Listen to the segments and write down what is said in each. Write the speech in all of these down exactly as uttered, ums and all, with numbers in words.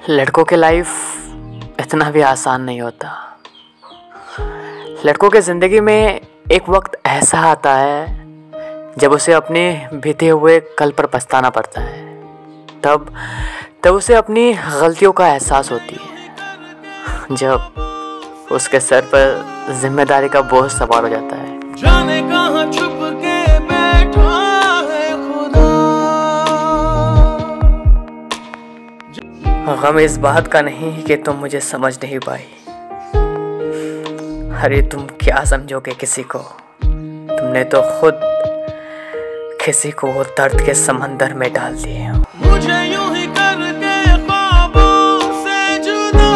लड़कों के लाइफ इतना भी आसान नहीं होता। लड़कों के ज़िंदगी में एक वक्त ऐसा आता है जब उसे अपने बीते हुए कल पर पछताना पड़ता है। तब तब उसे अपनी गलतियों का एहसास होती है, जब उसके सर पर जिम्मेदारी का बोझ सवार हो जाता है। जाने कहाँ छुप के बैठा है खुदा। गम इस बात का नहीं कि तुम मुझे समझ नहीं पाई। अरे तुम क्या समझोगे किसी को, तुमने तो खुद किसी को वो दर्द के समंदर में डाल दिए। मुझे यूं ही करके ख्वाबों से जुदा,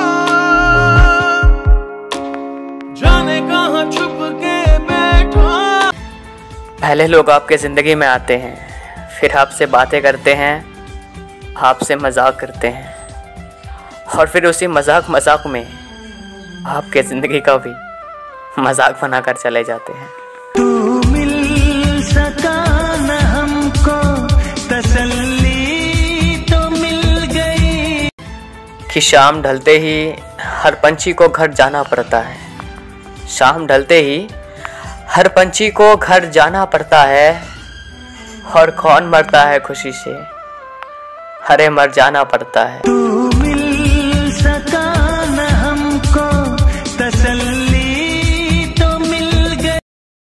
जाने कहाँ छुप के बैठा। पहले लोग आपके ज़िंदगी में आते हैं, फिर आपसे बातें करते हैं, आपसे मजाक करते हैं, और फिर उसी मजाक मजाक में आपके ज़िंदगी का भी मजाक बनाकर चले जाते हैं। तू मिल सका न हमको, तसल्ली तो मिल गई। कि शाम ढलते ही हर पंछी को घर जाना पड़ता है। शाम ढलते ही हर पंछी को घर जाना पड़ता है, और कौन मरता है खुशी से, अरे मर जाना पड़ता है। तू मिल